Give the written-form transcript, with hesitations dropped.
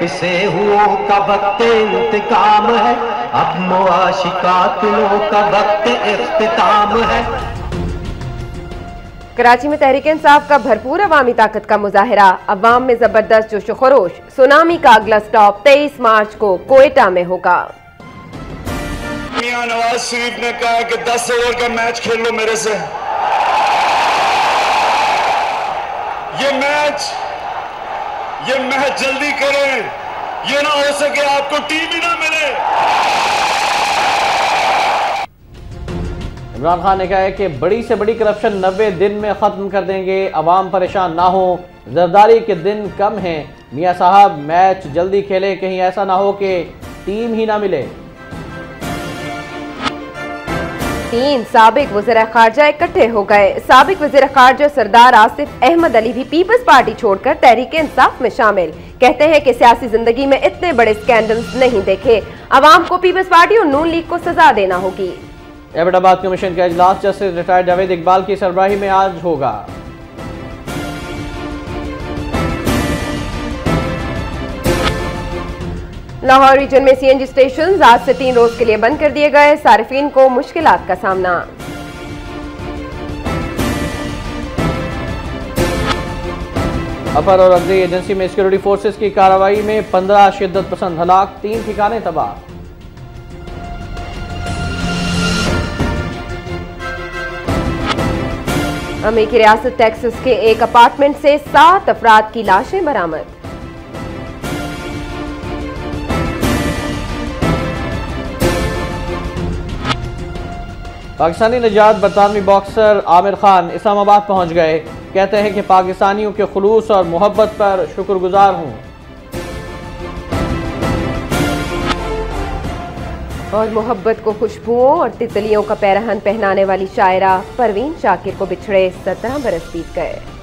से हुओं का वक्त इंतकाम है, अब मुआशिकातों का वक्त इख्तिताम है। कराची में तहरीक इंसाफ का भरपूर अवामी ताकत का मुजाहिरा, अवाम में जबरदस्त जोश खरोश। सुनामी का अगला स्टॉप 23 मार्च को कोयटा में होगा। मियां नवाज शरीफ ने कहा कि 10 ओवर का मैच खेल लो मेरे से। ये मैच जल्दी करें, ये ना हो सके आपको टीम ही ना मिले। इमरान खान ने कहा है कि बड़ी से बड़ी करप्शन 90 दिन में खत्म कर देंगे, अवाम परेशान ना हो, जरदारी के दिन कम हैं। मियां साहब मैच जल्दी खेलें, कहीं ऐसा ना हो कि टीम ही ना मिले। 3 साबिक वज़ीर ख़ारजा इकट्ठे हो गए। साबिक वज़ीर ख़ारजा सरदार आसिफ अहमद अली भी पीपल्स पार्टी छोड़कर तहरीक इंसाफ में शामिल। कहते हैं कि सियासी जिंदगी में इतने बड़े स्कैंडल्स नहीं देखे, अवाम को पीपल्स पार्टी और नून लीग को सजा देना होगी। एबटाबाद कमीशन का इजलास जस्टिस रिटायर्ड जावेद इकबाल की सरबराही में आज होगा। लाहौर रीजन में सीएनजी स्टेशन आज से 3 रोज के लिए बंद कर दिए गए, सारिफीन को मुश्किलात का सामना। अपर और अग्री एजेंसी में सिक्योरिटी फोर्सेस की कार्रवाई में 15 शिद्दत पसंद हलाक, 3 ठिकाने तबाह। अमेरिकी रियासत टेक्सास के एक अपार्टमेंट से 7 अफराद की लाशें बरामद। पाकिस्तानी निजात बरतानवी बॉक्सर आमिर खान इस्लामाबाद पहुंच गए। कहते हैं कि पाकिस्तानियों के खुलूस और मोहब्बत पर शुक्रगुजार हूं। और मोहब्बत को खुशबुओं और तितलियों का पैरहन पहनाने वाली शायरा परवीन शाकिर को बिछड़े 17 बरस बीत गए।